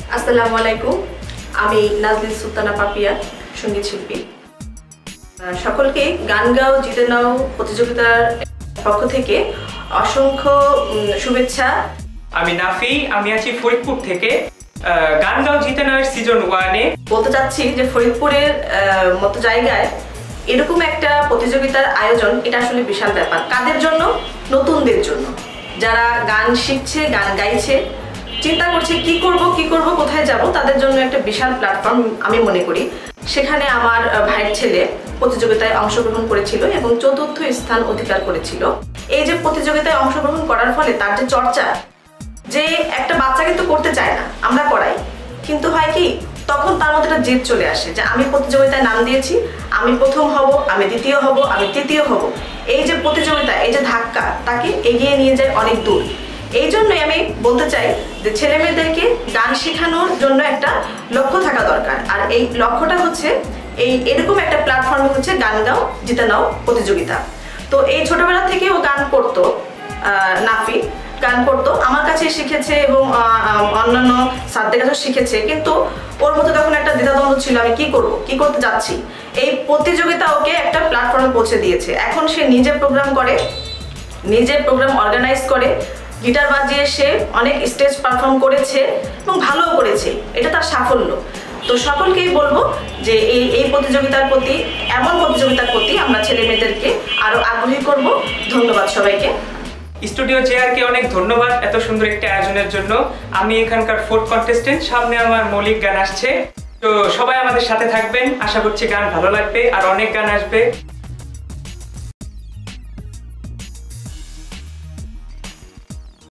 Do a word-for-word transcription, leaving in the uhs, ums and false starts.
আসসালামু আলাইকুম, আমি নাজনীন সুলতানা পাপিয়া, সঙ্গীত শিল্পী। সকলকে গান গাও জিতে নাও প্রতিযোগিতার পক্ষ থেকে অসংখ্য শুভেচ্ছা। আমি নাফি, আমি আছি ফরিদপুর থেকে। গান গাও জিতে নাও সিজন ওয়ানে বলতে চাচ্ছি যে ফরিদপুরের মতো জায়গায় এরকম একটা প্রতিযোগিতার আয়োজন, এটা আসলে বিশাল ব্যাপার। কাদের জন্য? নতুনদের জন্য, যারা গান শিখছে, গান গাইছে, চিন্তা করছে কি করব কি করব কোথায় যাব, তাদের জন্য একটা বিশাল প্ল্যাটফর্ম আমি মনে করি। সেখানে আমার ভাইয়ের ছেলে প্রতিযোগিতায় অংশগ্রহণ করেছিল এবং চতুর্থ স্থান অধিকার করেছিল। এই যে প্রতিযোগিতায় অংশগ্রহণ করার ফলে তার যে চর্চা, যে একটা বাচ্চা কিন্তু করতে চায় না, আমরা করাই, কিন্তু হয় কি তখন তার মধ্যে একটা জেদ চলে আসে যে আমি প্রতিযোগিতায় নাম দিয়েছি, আমি প্রথম হব, আমি দ্বিতীয় হব, আমি তৃতীয় হব। এই যে প্রতিযোগিতা, এই যে ধাক্কা, তাকে এগিয়ে নিয়ে যায় অনেক দূর। এই জন্যই আমি বলতে চাই যে ছেলে মেয়েদেরকে গান শেখানোর জন্য একটা লক্ষ্য থাকা দরকার। আর এই লক্ষ্যটা হচ্ছে এই এরকম একটা প্ল্যাটফর্ম হচ্ছে গান গাও জিতে নাও প্রতিযোগিতা। তো এই ছোটবেলা থেকে ও গান করতো, নাফি গান করতো, আমার কাছে শিখেছে এবং অন্যান্য স্যারদের কাছেও শিখেছে, কিন্তু ওর মধ্যে তখন একটা দ্বিধাদ্বন্দ্ব ছিল, আমি কি করব, কি করতে যাচ্ছি। এই প্রতিযোগিতা ওকে একটা প্ল্যাটফর্মে পৌঁছে দিয়েছে। এখন সে নিজে প্রোগ্রাম করে, নিজে প্রোগ্রাম অর্গানাইজ করে, গিটার বাজিয়ে সে অনেক স্টেজ পারফর্ম করেছে এবং ভালোও করেছে, এটা তার সাফল্য। তো সকলকেই বলবো যে এই এই প্রতিযোগিতার প্রতি, এমন প্রতিযোগিতার প্রতি আমরা ছেলে মেয়েদেরকে আরো আগ্রহী করব। ধন্যবাদ সবাইকে। স্টুডিও চেয়ারকে অনেক ধন্যবাদ এত সুন্দর একটি আয়োজনের জন্য। আমি এখানকার ফোর্থ কন্টেস্টেন্ট, সামনে আমার মৌলিক গান আসছে, তো সবাই আমাদের সাথে থাকবেন। আশা করছি গান ভালো লাগবে, আর অনেক গান আসবে।